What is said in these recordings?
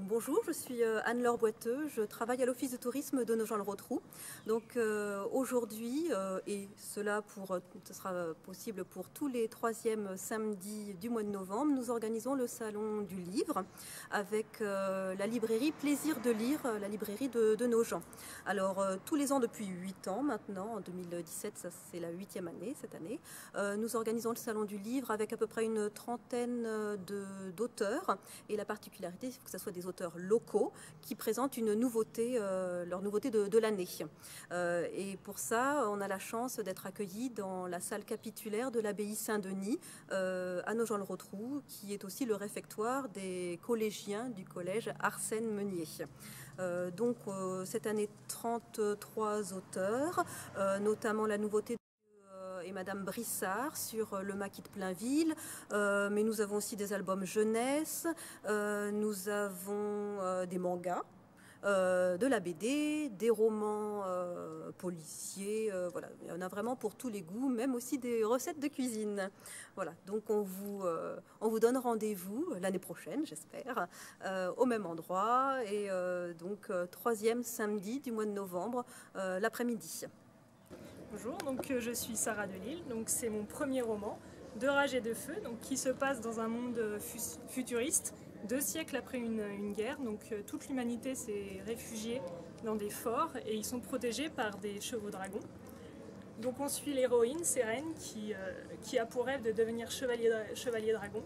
Bonjour, je suis Anne-Laure Boiteux, je travaille à l'Office de tourisme de Nogent-le-Rotrou. Donc aujourd'hui, et ce sera possible pour tous les troisièmes samedis du mois de novembre, nous organisons le Salon du Livre avec la librairie Plaisir de lire, la librairie de Nogent. Alors tous les ans depuis 8 ans maintenant, en 2017, c'est la 8e année cette année, nous organisons le Salon du Livre avec à peu près une trentaine d'auteurs. Et la particularité, c'est que ce soit des auteurs locaux qui présentent une nouveauté, leur nouveauté de l'année. Et pour ça, on a la chance d'être accueillis dans la salle capitulaire de l'abbaye Saint-Denis à Nogent-le-Rotrou, qui est aussi le réfectoire des collégiens du collège Arsène Meunier. Donc cette année, 33 auteurs, notamment la nouveauté et Madame Brissard sur le maquis de Plainville, mais nous avons aussi des albums jeunesse, nous avons des mangas, de la BD, des romans policiers, voilà, il y en a vraiment pour tous les goûts, même aussi des recettes de cuisine. Voilà, donc on vous donne rendez-vous l'année prochaine, j'espère, au même endroit, et donc troisième samedi du mois de novembre, l'après-midi. Bonjour, donc je suis Sarah Delille, donc c'est mon premier roman, De rage et de feu, donc qui se passe dans un monde futuriste, 2 siècles après une guerre. Donc toute l'humanité s'est réfugiée dans des forts et ils sont protégés par des chevaux dragons. Donc on suit l'héroïne Sérène qui a pour rêve de devenir chevalier dragon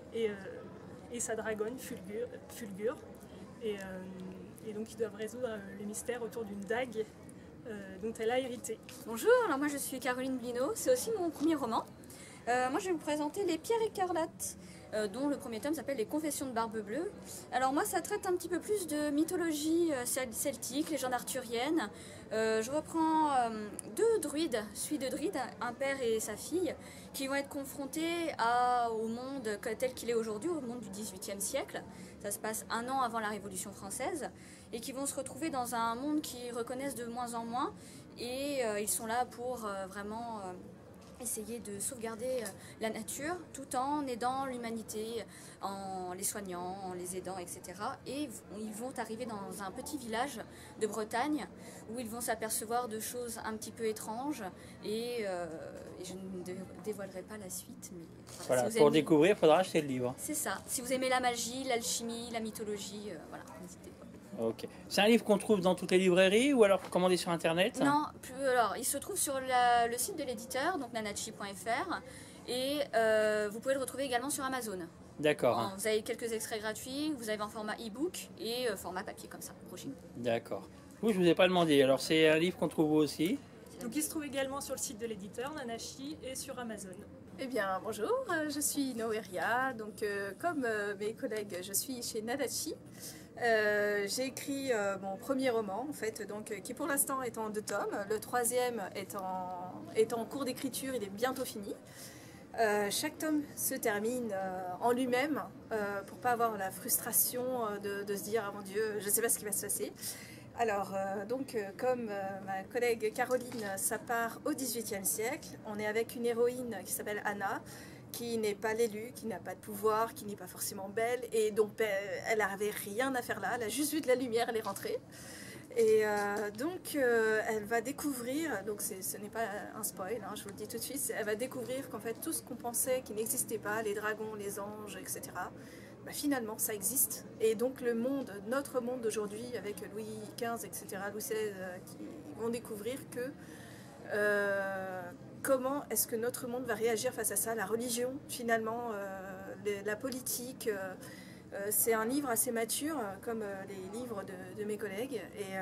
et sa dragonne Fulgure. Et donc ils doivent résoudre le mystère autour d'une dague dont elle a hérité. Bonjour, alors moi je suis Caroline Blino, c'est aussi mon premier roman. Moi je vais vous présenter Les Pierres écarlates, dont le premier tome s'appelle Les Confessions de Barbe Bleue. Alors moi ça traite un petit peu plus de mythologie celtique, légende arthurienne. Je reprends 2 druides, suite de druides, un père et sa fille, qui vont être confrontés au monde tel qu'il est aujourd'hui, au monde du XVIIIe siècle. Ça se passe 1 an avant la Révolution française, et qui vont se retrouver dans un monde qu'ils reconnaissent de moins en moins, et ils sont là pour vraiment essayer de sauvegarder la nature tout en aidant l'humanité, en les soignant, en les aidant, etc. Et ils vont arriver dans un petit village de Bretagne où ils vont s'apercevoir de choses un petit peu étranges, et je ne dévoilerai pas la suite. Mais voilà, si pour découvrir, il faudra acheter le livre. C'est ça. Si vous aimez la magie, l'alchimie, la mythologie, voilà, n'hésitez pas. Ok. C'est un livre qu'on trouve dans toutes les librairies ou alors commander sur internet? Non, alors il se trouve sur le site de l'éditeur, donc nanachi.fr, et vous pouvez le retrouver également sur Amazon. D'accord. Vous avez quelques extraits gratuits, vous avez en format e-book et format papier comme ça, brochure. D'accord. Oui, je ne vous ai pas demandé. Alors c'est un livre qu'on trouve aussi. Donc il se trouve également sur le site de l'éditeur Nanachi et sur Amazon. Eh bien bonjour, je suis Noéria, donc comme mes collègues, je suis chez Nanachi. J'ai écrit mon premier roman en fait, donc, qui pour l'instant est en 2 tomes. Le 3e est en cours d'écriture, il est bientôt fini. Chaque tome se termine en lui-même pour pas avoir la frustration de se dire « Ah mon Dieu, je ne sais pas ce qui va se passer ». Alors, comme ma collègue Caroline, ça part au XVIIIe siècle. On est avec une héroïne qui s'appelle Anna, qui n'est pas l'élue, qui n'a pas de pouvoir, qui n'est pas forcément belle, et donc elle n'avait rien à faire là, elle a juste vu de la lumière, elle est rentrée. Et elle va découvrir, donc ce n'est pas un spoil, hein, je vous le dis tout de suite, elle va découvrir qu'en fait tout ce qu'on pensait qui n'existait pas, les dragons, les anges, etc., bah finalement ça existe. Et donc le monde, notre monde d'aujourd'hui, avec Louis XV, etc., Louis XVI, qui vont découvrir que comment est-ce que notre monde va réagir face à ça, la religion finalement, la politique. C'est un livre assez mature, comme les livres de mes collègues.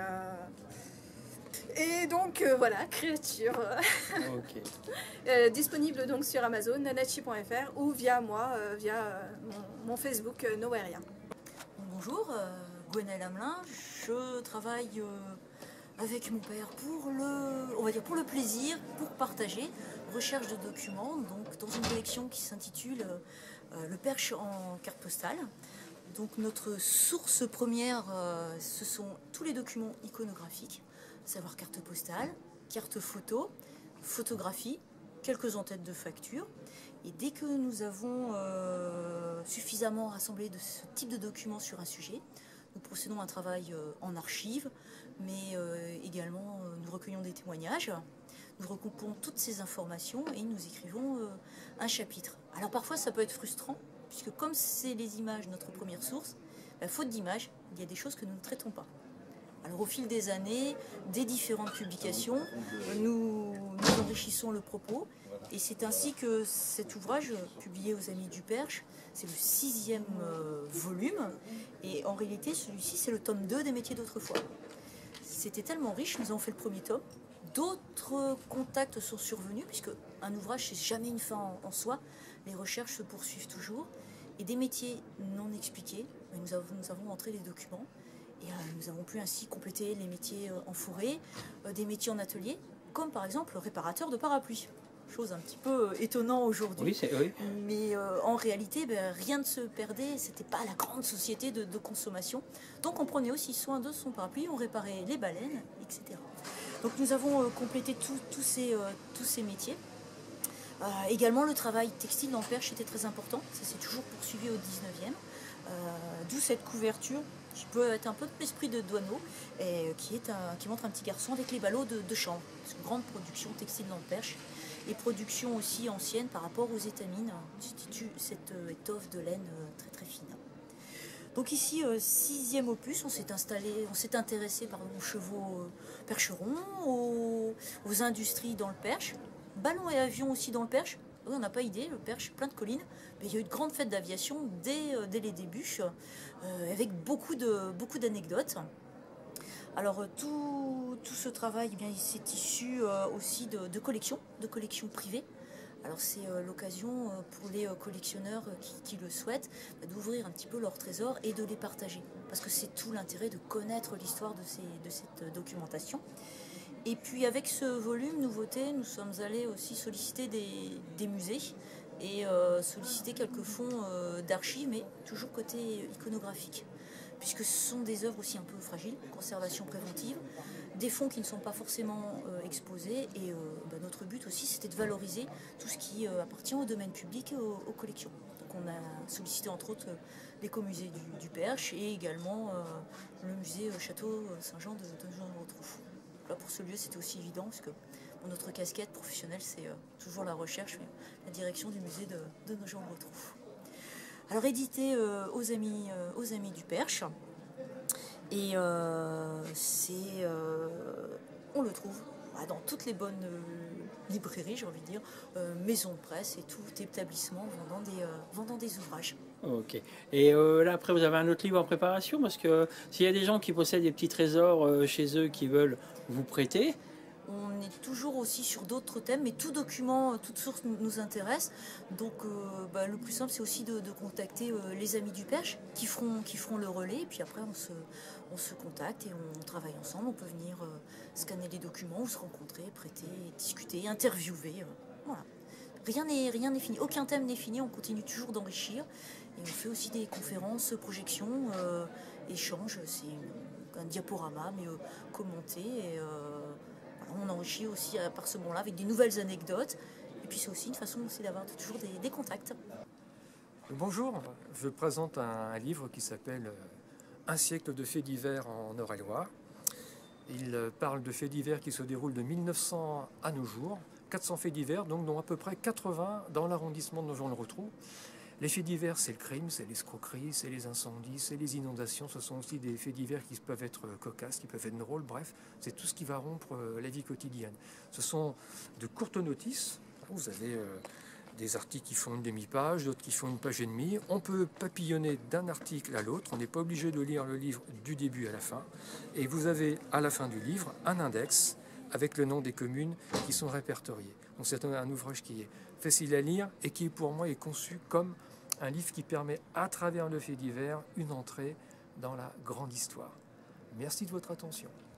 Et donc voilà, créature. Ok. Disponible donc sur Amazon, nanachi.fr, ou via moi, via mon Facebook Noéria. Bonjour, Gwenaëlle Hamelin. Je travaille avec mon père on va dire pour le plaisir, pour partager, recherche de documents, donc dans une collection qui s'intitule Le Perche en carte postale. Donc notre source première, ce sont tous les documents iconographiques, à savoir carte postale, carte photo, photographie, quelques en-têtes de facture. Et dès que nous avons suffisamment rassemblé de ce type de documents sur un sujet, Nous procédons à un travail en archives, mais également nous recueillons des témoignages. Nous recoupons toutes ces informations et nous écrivons un chapitre. Alors parfois ça peut être frustrant, puisque comme c'est les images notre première source, faute d'images, il y a des choses que nous ne traitons pas. Alors au fil des années, des différentes publications, nous enrichissons le propos. Et c'est ainsi que cet ouvrage, publié aux Amis du Perche, c'est le 6e volume. Et en réalité, celui-ci, c'est le tome 2 des métiers d'autrefois. C'était tellement riche, nous avons fait le premier tome. D'autres contacts sont survenus, puisque un ouvrage, c'est jamais une fin en soi. Les recherches se poursuivent toujours. Et des métiers non expliqués, nous avons entré les documents. Et nous avons pu ainsi compléter les métiers en forêt, des métiers en atelier, comme par exemple le réparateur de parapluies. Chose un petit peu étonnant aujourd'hui. Oui. Mais en réalité, rien ne se perdait. C'était pas la grande société de consommation. Donc on prenait aussi soin de son parapluie, on réparait les baleines, etc. Donc nous avons complété tous ces métiers. Également, le travail textile dans le Perche était très important. Ça s'est toujours poursuivi au 19e. D'où cette couverture qui peut être un peu de l'esprit de Douaneau, et qui montre un petit garçon avec les ballots de chambre. C'est une grande production textile dans le Perche. Et production aussi ancienne par rapport aux étamines, constitue cette étoffe de laine très très fine. Donc ici, 6e opus, on s'est intéressé aux chevaux percherons, aux industries dans le Perche, ballons et avions aussi dans le Perche. On n'a pas idée, le Perche, plein de collines, mais il y a eu de grandes fêtes d'aviation dès les débuts, avec beaucoup d'anecdotes. Alors tout ce travail, eh bien, il s'est issu aussi de collections privées. Alors c'est l'occasion pour les collectionneurs qui le souhaitent d'ouvrir un petit peu leurs trésors et de les partager. Parce que c'est tout l'intérêt de connaître l'histoire de cette documentation. Et puis avec ce volume nouveauté, nous sommes allés aussi solliciter des musées et solliciter quelques fonds d'archives, mais toujours côté iconographique. Puisque ce sont des œuvres aussi un peu fragiles, conservation préventive, des fonds qui ne sont pas forcément exposés. Et notre but aussi, c'était de valoriser tout ce qui appartient au domaine public et aux collections. Donc on a sollicité entre autres l'écomusée du Perche et également le musée Château Saint-Jean de Nogent-le-Rotrou. Là, pour ce lieu, c'était aussi évident, parce que notre casquette professionnelle, c'est toujours la recherche, la direction du musée de Nogent-le-Rotrou. Alors édité aux amis du Perche, et on le trouve dans toutes les bonnes librairies, j'ai envie de dire, maisons de presse et tout établissement vendant des ouvrages. Ok. Et là, après, vous avez un autre livre en préparation, parce que s'il y a des gens qui possèdent des petits trésors chez eux qui veulent vous prêter, on est toujours aussi sur d'autres thèmes, mais tout document, toute source nous intéresse. Donc le plus simple, c'est aussi de contacter les amis du Perche qui feront le relais. Et puis après, on se contacte et on travaille ensemble. On peut venir scanner les documents ou se rencontrer, prêter, discuter, interviewer. Voilà. Rien n'est fini. Aucun thème n'est fini. On continue toujours d'enrichir. Et on fait aussi des conférences, projections, échanges. C'est un diaporama, mais commenté. Et, on enrichit aussi par ce moment-là avec des nouvelles anecdotes. Et puis c'est aussi une façon aussi d'avoir toujours des contacts. Bonjour, je présente un livre qui s'appelle Un siècle de faits divers en Eure-et-Loire. Il parle de faits divers qui se déroulent de 1900 à nos jours. 400 faits divers, donc dont à peu près 80 dans l'arrondissement de Nogent-le-Rotrou. Les faits divers, c'est le crime, c'est l'escroquerie, c'est les incendies, c'est les inondations. Ce sont aussi des faits divers qui peuvent être cocasses, qui peuvent être drôles. Bref, c'est tout ce qui va rompre la vie quotidienne. Ce sont de courtes notices. Vous avez des articles qui font une demi-page, d'autres qui font une page et demie. On peut papillonner d'un article à l'autre. On n'est pas obligé de lire le livre du début à la fin. Et vous avez à la fin du livre un index avec le nom des communes qui sont répertoriées. Donc c'est un ouvrage qui est facile à lire et qui pour moi est conçu comme un livre qui permet à travers le fait divers une entrée dans la grande histoire. Merci de votre attention.